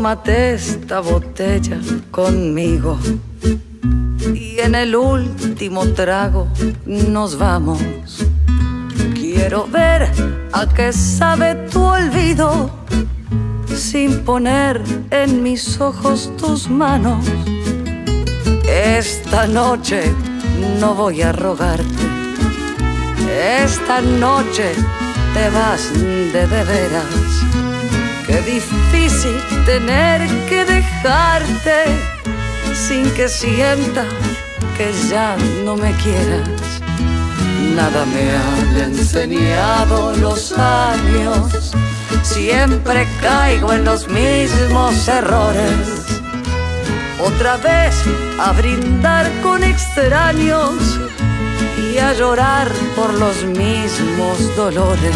Tómate esta botella conmigo y en el último trago nos vamos. Quiero ver a qué sabe tu olvido sin poner en mis ojos tus manos. Esta noche no voy a rogarte, esta noche te vas de veras. Qué difícil tener que dejarte sin que sienta que ya no me quieras. Nada me han enseñado los años, siempre caigo en los mismos errores. Otra vez a brindar con extraños y a llorar por los mismos dolores.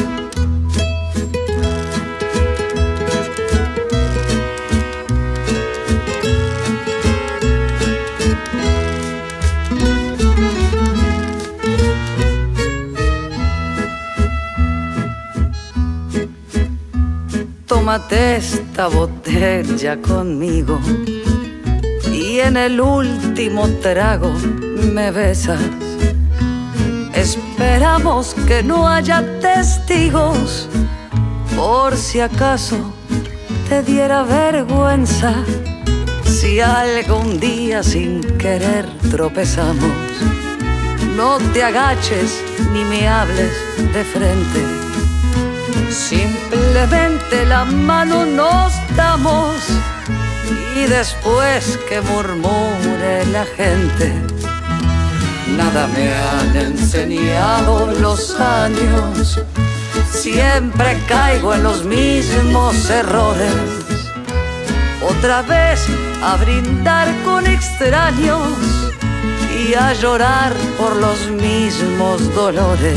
Tómate esta botella conmigo y en el último trago me besas. Esperamos que no haya testigos por si acaso te diera vergüenza. Si algún día sin querer tropezamos, no te agaches ni me hables de frente. Simplemente la mano nos damos y después que murmure la gente. Nada me han enseñado los años, siempre caigo en los mismos errores. Otra vez a brindar con extraños y a llorar por los mismos dolores.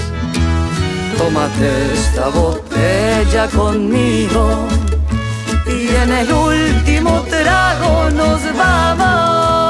Tómate esta botella conmigo y en el último trago nos vamos.